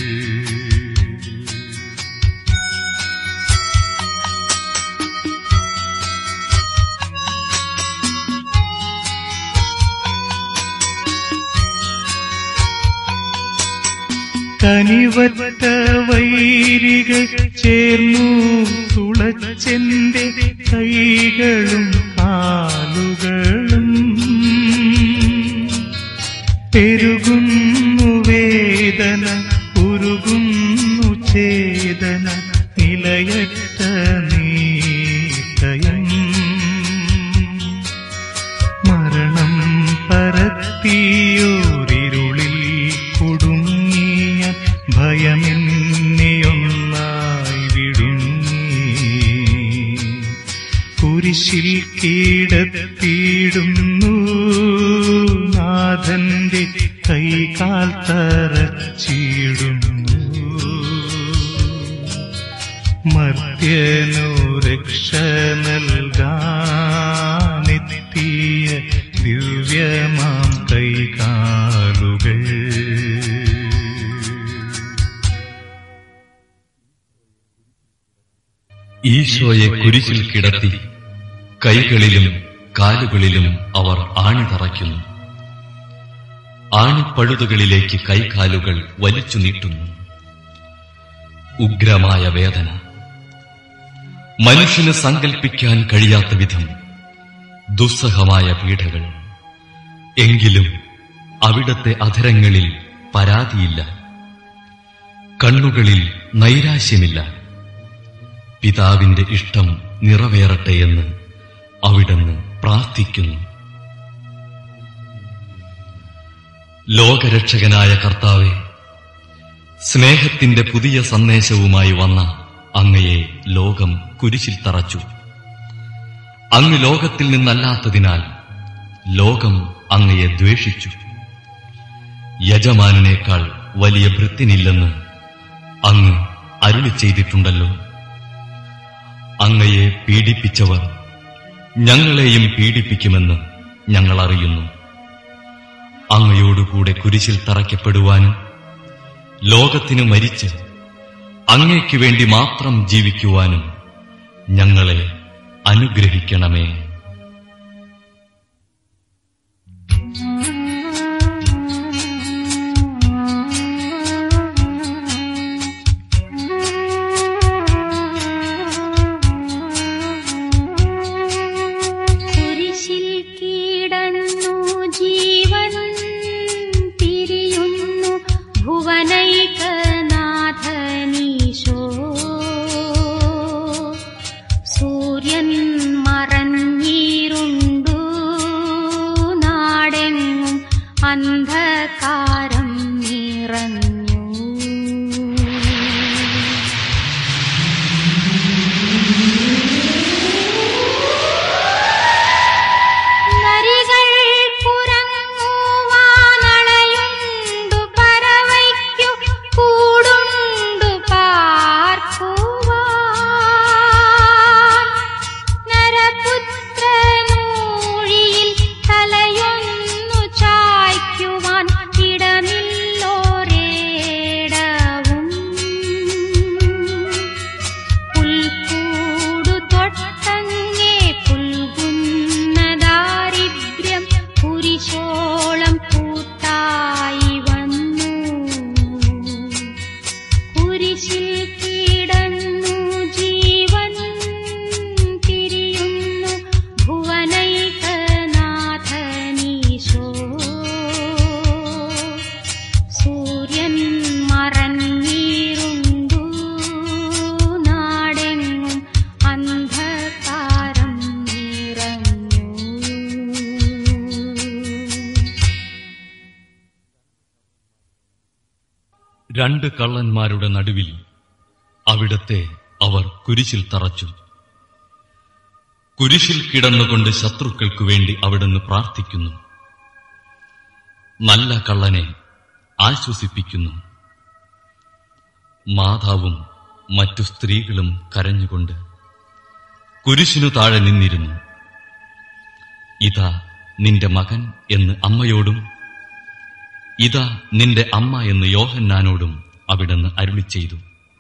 A: കനിവറ്റ വൈരികൾ ചേർന്നു തുളച്ചെന്റെ കൈകളും കാലുകളും. പെരുകുന്നു വേദന, ഉരുകുന്നു ചേതന, നിലയറ്റ നീതയം. മരണം പരത്തിയോരിരുളിൽ കുടുങ്ങിയ ഭയമെന്നെയൊന്നായി വിടുങ്ങി. കുരിശിൽ കീഴടത്തിയിടുന്നു, നാഥന്റെ കൈകാൽ തറച്ചിടുന്നു. മർത്യനു രക്ഷ നൽകാനെത്തിയ ദിവ്യമാം കൈകാലുകൾ.
B: ഈശോയെ കുരിശിൽ കിടത്തി കൈകളിലും കാലുകളിലും അവർ ആണി തറയ്ക്കുന്നു. ആണിപ്പഴുതുകളിലേക്ക് കൈകാലുകൾ വലിച്ചു നീട്ടുന്നു. ഉഗ്രമായ വേദന, മനുഷ്യന് സങ്കൽപ്പിക്കാൻ കഴിയാത്ത വിധം ദുസ്സഹമായ പീഡകൾ. എങ്കിലും അവിടത്തെ അധരങ്ങളിൽ പരാതിയില്ല, കണ്ണുകളിൽ നൈരാശ്യമില്ല. പിതാവിന്റെ ഇഷ്ടം നിറവേറട്ടെ എന്ന് അവിടുന്ന് പ്രാർത്ഥിക്കുന്നു. ലോകരക്ഷകനായ കർത്താവേ, സ്നേഹത്തിന്റെ പുതിയ സന്ദേശവുമായി വന്ന അങ്ങയെ ലോകം കുരിശിൽ തറച്ചു. അങ്ങ് ലോകത്തിൽ നിന്നല്ലാത്തതിനാൽ ലോകം അങ്ങയെ ദ്വേഷിച്ചു. യജമാനേക്കാൾ വലിയ ഭൃത്യനില്ലെന്ന് അങ്ങ് അരുളി ചെയ്തിട്ടുണ്ടല്ലോ. അങ്ങയെ പീഡിപ്പിച്ചവർ ഞങ്ങളെയും പീഡിപ്പിക്കുമെന്ന് ഞങ്ങൾ അറിയുന്നു. അങ്ങയോടുകൂടെ കുരിശിൽ തറയ്ക്കപ്പെടുവാനും ലോകത്തിനു മരിച്ച് അങ്ങയ്ക്കു വേണ്ടി മാത്രം ജീവിക്കുവാനും ഞങ്ങളെ അനുഗ്രഹിക്കണമേ.
C: സൂര്യൻ മറഞ്ഞ
B: രണ്ട് കള്ളന്മാരുടെ നടുവിൽ അവിടത്തെ അവർ കുരിശിൽ തറച്ചു. കുരിശിൽ കിടന്നുകൊണ്ട് ശത്രുക്കൾക്കു വേണ്ടി അവിടുന്ന് പ്രാർത്ഥിക്കുന്നു. നല്ല കള്ളനെ ആശ്വസിപ്പിക്കുന്നു. മാതാവും മറ്റു സ്ത്രീകളും കരഞ്ഞുകൊണ്ട് കുരിശിനു താഴെ നിന്നിരുന്നു. ഇതാ നിന്റെ മകൻ എന്ന് അമ്മയോടും ഇതാ നിന്റെ അമ്മ എന്ന് യോഹന്നാനോടും അവിടുന്ന് അരുളിച്ചെയ്തു.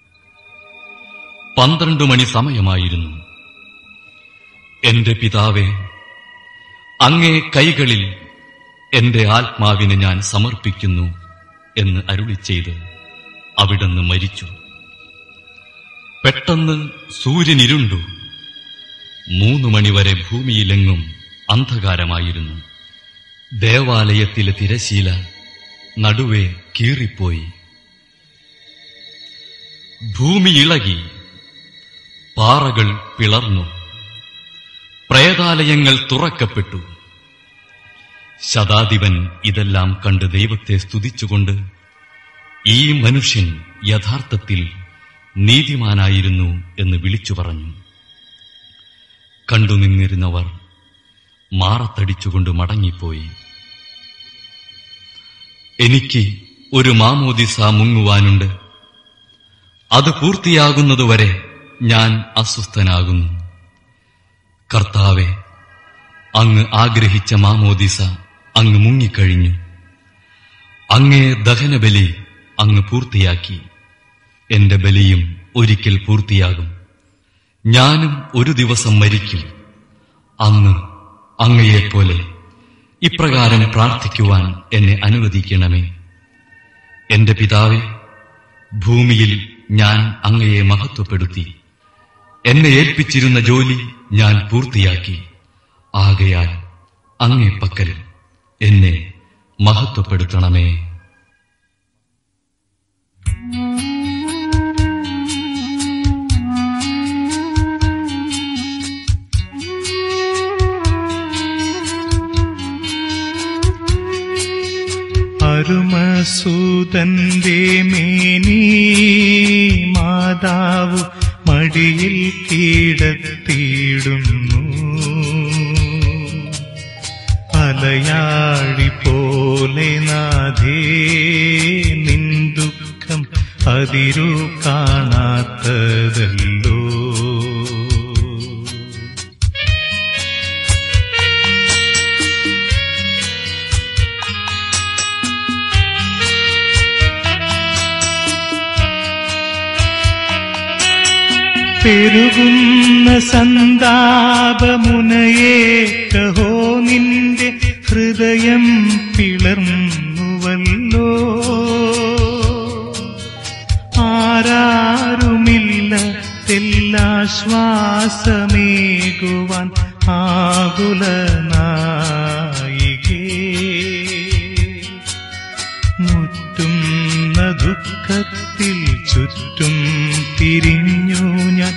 B: 12 മണി സമയമായിരുന്നു. എന്റെ പിതാവേ, അങ്ങേ കൈകളിൽ എന്റെ ആത്മാവിനെ ഞാൻ സമർപ്പിക്കുന്നു എന്ന് അരുളിച്ചെയ്ത് അവിടുന്ന് മരിച്ചു. പെട്ടെന്ന് സൂര്യൻ ഇരുണ്ടു. 3 മണിവരെ ഭൂമിയിലെങ്ങും അന്ധകാരമായിരുന്നു. ദേവാലയത്തിലെ തിരശീല നടുവേ കീറിപ്പോയി. ഭൂമി ഇളകി, പാറകൾ പിളർന്നു, പ്രേതാലയങ്ങൾ തുറക്കപ്പെട്ടു. ശതാധിപൻ ഇതെല്ലാം കണ്ട് ദൈവത്തെ സ്തുതിച്ചുകൊണ്ട്, ഈ മനുഷ്യൻ യഥാർത്ഥത്തിൽ നീതിമാനായിരുന്നു എന്ന് വിളിച്ചു പറഞ്ഞു. കണ്ടുനിന്നിരുന്നവർ മാറത്തടിച്ചുകൊണ്ട് മടങ്ങിപ്പോയി. എനിക്ക് ഒരു മാമോദിസ മുങ്ങുവാനുണ്ട്. അത് പൂർത്തിയാകുന്നതുവരെ ഞാൻ അസ്വസ്ഥനാകുന്നു. കർത്താവേ, അങ്ങ് ആഗ്രഹിച്ച മാമോദിസ അങ്ങ് മുങ്ങിക്കഴിഞ്ഞു. അങ്ങേ ദഹനബലി അങ്ങ് പൂർത്തിയാക്കി. എന്റെ ബലിയും ഒരിക്കൽ പൂർത്തിയാകും. ഞാനും ഒരു ദിവസം മരിക്കും. അന്ന് അങ്ങയെപ്പോലെ ഇപ്രകാരം പ്രാർത്ഥിക്കുവാൻ എന്നെ അനുവദിക്കണമേ. എന്റെ പിതാവേ, ഭൂമിയിൽ ഞാൻ അങ്ങയെ മഹത്വപ്പെടുത്തി. എന്നെ ഏൽപ്പിച്ചിരുന്ന ജോലി ഞാൻ പൂർത്തിയാക്കി. ആകയാൽ അങ്ങേ പക്കൽ എന്നെ മഹത്വപ്പെടുത്തണമേ.
A: അരുമസൂതന്റെ മേനി മാതാവ് മടിയിൽ കിടത്തിയിടുന്നു. അലയാഴി പോലെ നാഥേ, നിൻ ദുഃഖം അതിരു കാണാത്തതല്ലോ. പെരുകുന്ന സന്താപമുനയെ കഹോ, നിന്റെ ഹൃദയം പിളർന്നുവല്ലോ. ആരാരുമില്ല തെല്ലാശ്വാസമേകുവാൻ ആകുലനായികേ. മുറ്റുന്ന ദുഃഖത്തിൽ ചുറ്റും തിരിഞ്ഞു ഞാൻ,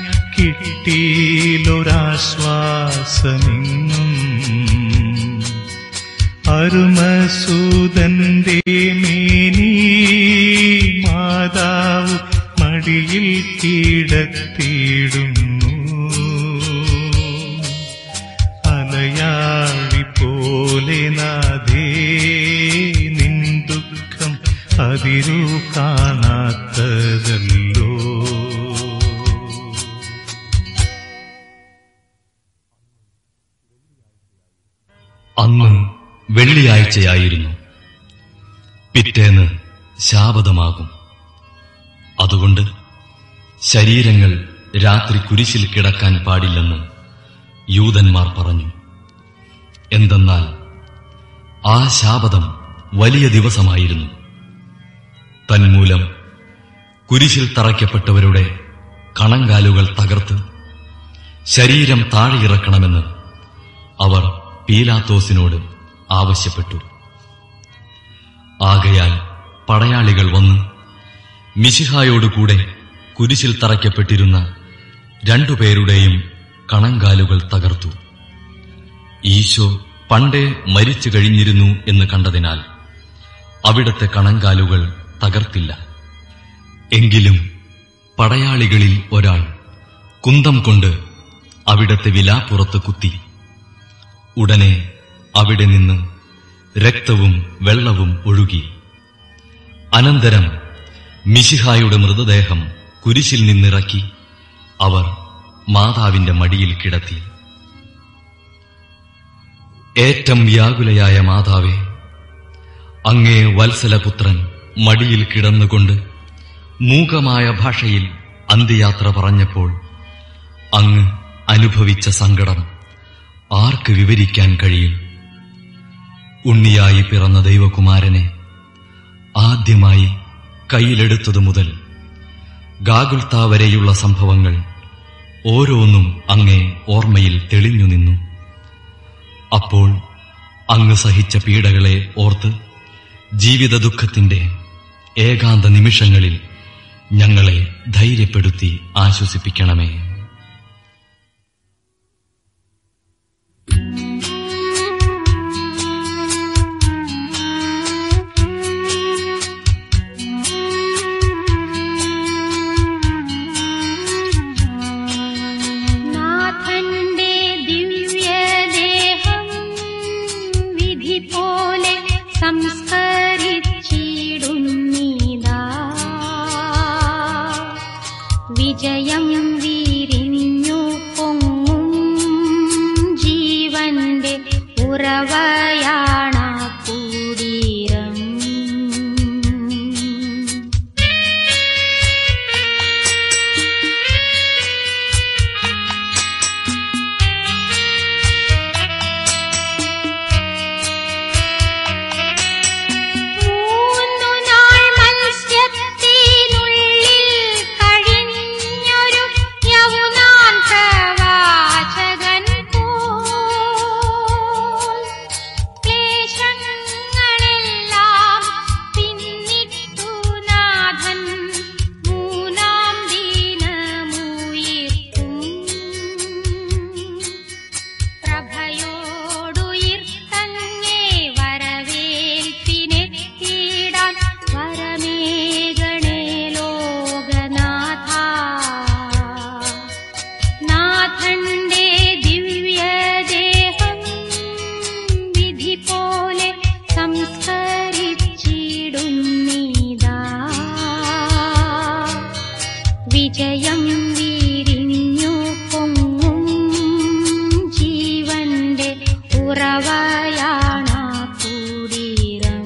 A: കിട്ടിയിലൊരാശ്വാസമെങ്ങും. അരുമസൂതന്റെ മേനി മാതാവ് മടിയിൽ കിടത്തിയിടുന്നു. അലയാഴി പോലെ നാഥേ, നിൻ ദുഃഖം അതിരു കാണാത്തതല്ലോ.
B: അന്ന് വെള്ളിയാഴ്ചയായിരുന്നു. പിറ്റേന്ന് ശാബതമാകും. അതുകൊണ്ട് ശരീരങ്ങൾ രാത്രി കുരിശിൽ കിടക്കാൻ പാടില്ലെന്ന് യൂദന്മാർ പറഞ്ഞു. എന്തെന്നാൽ ആ ശാബതം വലിയ ദിവസമായിരുന്നു. തന്മൂലം കുരിശിൽ തറയ്ക്കപ്പെട്ടവരുടെ കണങ്കാലുകൾ തകർത്ത് ശരീരം താഴെയിറക്കണമെന്ന് അവർ പീലാത്തോസിനോട് ആവശ്യപ്പെട്ടു. ആകയാൽ പടയാളികൾ വന്ന് മിശിഹായോടുകൂടെ കുരിശിൽ തറയ്ക്കപ്പെട്ടിരുന്ന 2 പേരുടെയും കണങ്കാലുകൾ തകർത്തു. ഈശോ പണ്ടേ മരിച്ചു കഴിഞ്ഞിരുന്നു എന്ന് കണ്ടതിനാൽ അവിടത്തെ കണങ്കാലുകൾ തകർത്തില്ല. എങ്കിലും പടയാളികളിൽ ഒരാൾ കുന്തം കൊണ്ട് അവിടത്തെ വിലാപ്പുറത്ത് കുത്തി. ഉടനെ അവിടെ നിന്ന് രക്തവും വെള്ളവും ഒഴുകി. അനന്തരം മിശിഹായുടെ മൃതദേഹം കുരിശിൽ നിന്നിറക്കി അവർ മാതാവിന്റെ മടിയിൽ കിടത്തി. ഏറ്റം വ്യാകുലയായ മാതാവേ, അങ്ങേ വത്സലപുത്രൻ മടിയിൽ കിടന്നുകൊണ്ട് മൂകമായ ഭാഷയിൽ അന്ത്യയാത്ര പറഞ്ഞപ്പോൾ അങ്ങ് അനുഭവിച്ച സങ്കടം ആർക്ക് വിവരിക്കാൻ കഴിയും? ഉണ്ണിയായി പിറന്ന ദൈവകുമാരനെ ആദ്യമായി കയ്യിലെടുത്തതു മുതൽ ഗാഗുൽത്ത വരെയുള്ള സംഭവങ്ങൾ ഓരോന്നും അങ്ങേ ഓർമ്മയിൽ തെളിഞ്ഞു നിന്നു. അപ്പോൾ അങ്ങ് സഹിച്ച പീഡകളെ ഓർത്ത് ജീവിത ദുഃഖത്തിന്റെ ഏകാന്ത നിമിഷങ്ങളിൽ ഞങ്ങളെ ധൈര്യപ്പെടുത്തി ആശ്വസിപ്പിക്കണമേ.
C: വിജയം വിരിഞ്ഞു പൊങ്ങും ജീവന്റെ ഉറവയാണ കുടീരം. വിജയം വിരിഞ്ഞു പൊങ്ങും ജീവന്റെ ഉറവയാണ കുടീരം.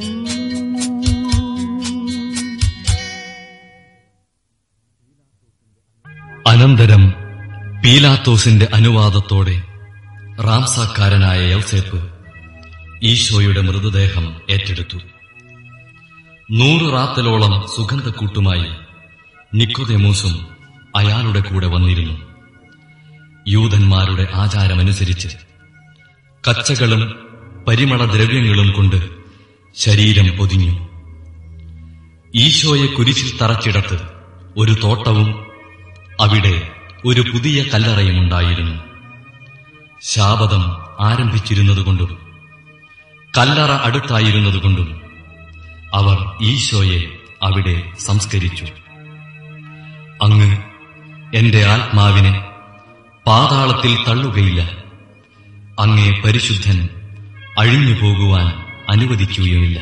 B: അനന്തരം പീലാത്തോസിന്റെ അനുവാദത്തോടെ റാംസാക്കാരനായ യൗസേപ്പ് ഈശോയുടെ മൃതദേഹം ഏറ്റെടുത്തു. 100 റാത്തലോളം സുഗന്ധക്കൂട്ടുമായി നിക്കോദേമോസും അയാളുടെ കൂടെ വന്നിരുന്നു. യൂദന്മാരുടെ ആചാരമനുസരിച്ച് കച്ചകളും പരിമളദ്രവ്യങ്ങളും കൊണ്ട് ശരീരം പൊതിഞ്ഞു. ഈശോയെ കുരിശിൽ തറച്ചിടത്ത് ഒരു തോട്ടവും അവിടെ ഒരു പുതിയ കല്ലറയുമുണ്ടായിരുന്നു. ശാബതം ആരംഭിച്ചിരുന്നതുകൊണ്ടും കല്ലറ അടുത്തായിരുന്നതുകൊണ്ടും അവർ ഈശോയെ അവിടെ സംസ്കരിച്ചു. അങ്ങ് എന്റെ ആത്മാവിനെ പാതാളത്തിൽ തള്ളുകയില്ല, അങ്ങേ പരിശുദ്ധൻ അഴിഞ്ഞു പോകുവാൻ അനുവദിക്കുകയുമില്ല.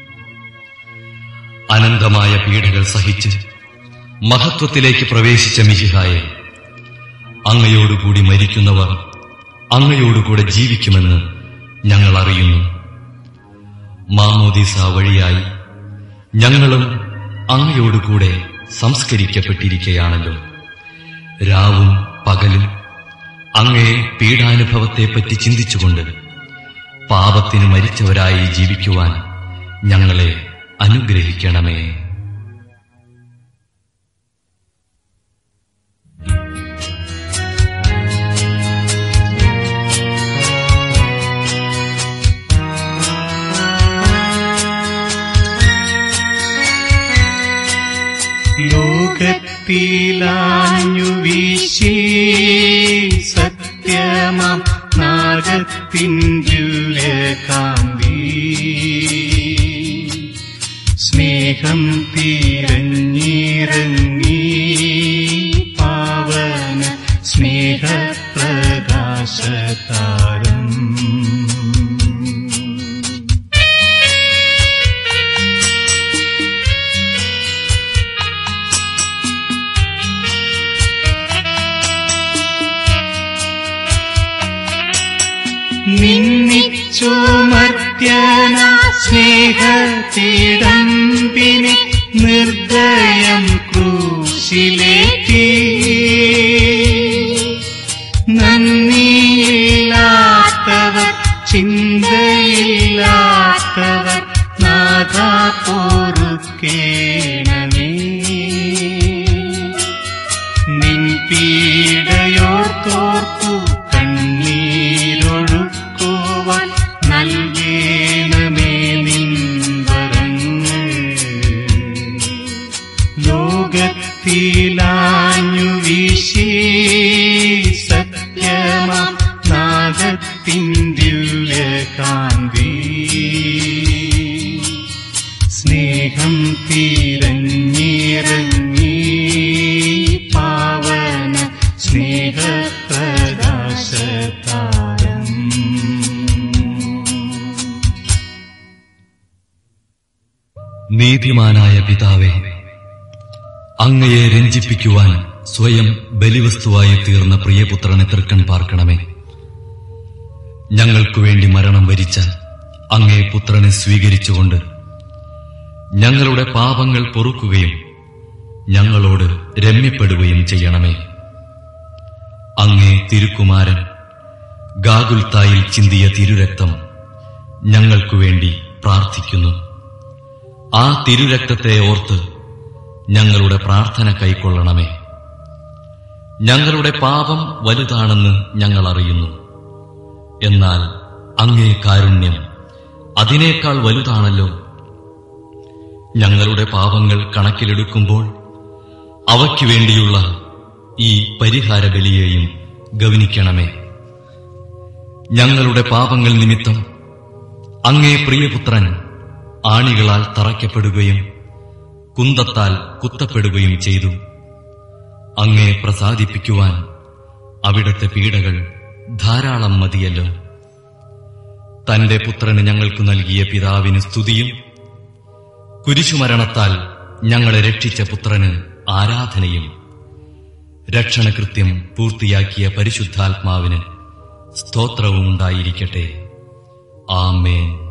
B: അനന്തമായ പീഡകൾ സഹിച്ച് മഹത്വത്തിലേക്ക് പ്രവേശിച്ച മിശിഹായെ, അങ്ങയോടുകൂടി മരിക്കുന്നവർ അങ്ങയോടുകൂടെ ജീവിക്കുമെന്ന് ഞങ്ങൾ അറിയുന്നു. മാമോദീസ വഴിയായി ഞങ്ങളും അങ്ങയോടുകൂടെ സംസ്കരിക്കപ്പെട്ടിരിക്കുകയാണല്ലോ. രാവും പകലും അങ്ങേ പീഡാനുഭവത്തെപ്പറ്റി ചിന്തിച്ചുകൊണ്ട് പാപത്തിന് മരിച്ചവരായി ജീവിക്കുവാൻ ഞങ്ങളെ അനുഗ്രഹിക്കണമേ.
A: ലോകത്തിലാഞ്ഞു വീശി സത്യമാം നാഗത്തിൻ ദിവ്യകാന്തി സ്നേഹം തിരഞ്ഞിറങ്ങി പാവന സ്നേഹപ്രകാശതാരം. നിന്നിച്ചുമർത്യന സ്നേഹത്തിടമ്പിനെ നിർദ്ദയം ക്രൂശിലേറ്റി. നന്ദിയില്ലാത്തവർ ചിന്തയില്ലാത്തവർ നാഥാ പൊറുക്കേണമേ. നിൻ പീഡയോർത്തോർത്തു കണ്ണീരൊഴുക്കുവാൻ നൽകേണമേ നിൻ വരങ്ങൾ. ലോകത്തിലാഞ്ഞു വീശി സത്യമാം നാദത്തിൻ ദിവ്യകാന്തി. സ്നേഹം തിരഞ്ഞിറങ്ങി പാവന സ്നേഹപ്രകാശതാരം.
B: നീതിമാനായ പിതാവേ, അങ്ങയെ രഞ്ജിപ്പിക്കുവാൻ സ്വയം ബലിവസ്തുവായി തീർന്ന പ്രിയപുത്രനെ തൃക്കൺ പാർക്കണമേ. ഞങ്ങൾക്കുവേണ്ടി മരണം വരിച്ച അങ്ങേ പുത്രനെ സ്വീകരിച്ചുകൊണ്ട് ഞങ്ങളുടെ പാപങ്ങൾ പൊറുക്കുകയും ഞങ്ങളോട് രമ്യപ്പെടുകയും ചെയ്യണമേ. അങ്ങേ തിരുക്കുമാരൻ ഗാഗുൽത്തായിൽ ചിന്തിയ തിരുരക്തം ഞങ്ങൾക്കുവേണ്ടി പ്രാർത്ഥിക്കുന്നു. ആ തിരുരക്തത്തെ ഓർത്ത് ഞങ്ങളുടെ പ്രാർത്ഥന കൈക്കൊള്ളണമേ. ഞങ്ങളുടെ പാപം വലുതാണെന്ന് ഞങ്ങൾ അറിയുന്നു. എന്നാൽ അങ്ങേ കാരുണ്യം അതിനേക്കാൾ വലുതാണല്ലോ. ഞങ്ങളുടെ പാപങ്ങൾ കണക്കിലെടുക്കുമ്പോൾ അവയ്ക്കു വേണ്ടിയുള്ള ഈ പരിഹാര ബലിയെയും ഗവനിക്കണമേ. ഞങ്ങളുടെ പാപങ്ങൾ നിമിത്തം അങ്ങേ പ്രിയപുത്രൻ ആണികളാൽ തറയ്ക്കപ്പെടുകയും കുന്തത്താൽ കുത്തപ്പെടുകയും ചെയ്തു. അങ്ങേ പ്രസാദിപ്പിക്കുവാൻ അവിടുത്തെ പീഡകൾ ധാരാളം മതിയല്ലോ. തന്റെ പുത്രന് ഞങ്ങൾക്ക് നൽകിയ പിതാവിന് സ്തുതിയും കുരിശുമരണത്താൽ ഞങ്ങളെ രക്ഷിച്ച പുത്രന് ആരാധനയും രക്ഷണകൃത്യം പൂർത്തിയാക്കിയ പരിശുദ്ധാത്മാവിന് സ്തോത്രവും ഉണ്ടായിരിക്കട്ടെ. ആമേൻ.